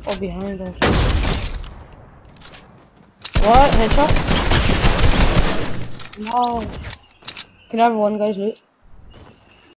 Oh, behind us. What? Headshot? No. Can I have one guy's loot?